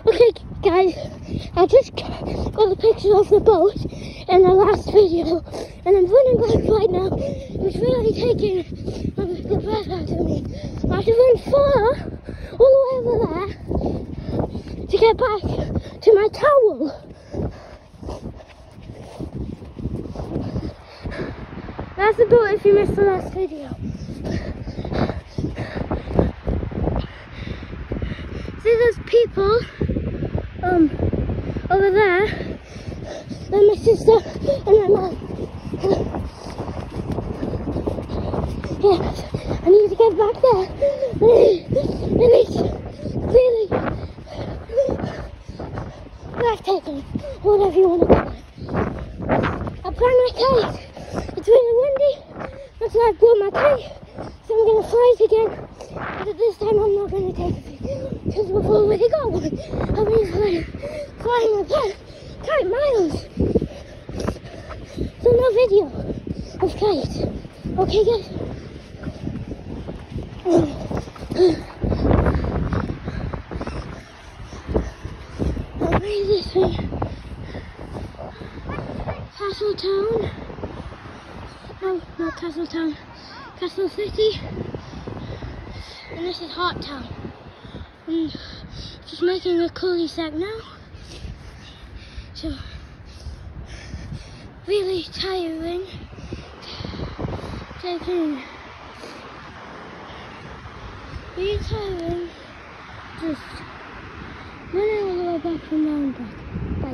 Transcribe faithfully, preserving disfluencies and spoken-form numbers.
Okay guys, I just got the picture of the boat in the last video and I'm running back right now. It's really taking the breath out of me. I have to run far, all the way over there, to get back to my towel. That's the boat if you missed the last video. See those people um, over there? And my sister and my mum. Yes, I need to get back there. And it's really breathtaking, whatever you want to call it. I planned my kite. It's really windy, that's why I brought my kite. So I'm going to fly it again. But this time I'm not going to take it because we've already got one. I've been flying, flying a kite miles. So no video of kite. Okay guys? I'll read this way. Castletown. No, not Castletown. Castle City. And this is Hot Town. I'm just making a cul-de-sac now. So, really tiring. Taking, really tiring. Just running all the way back from there and back.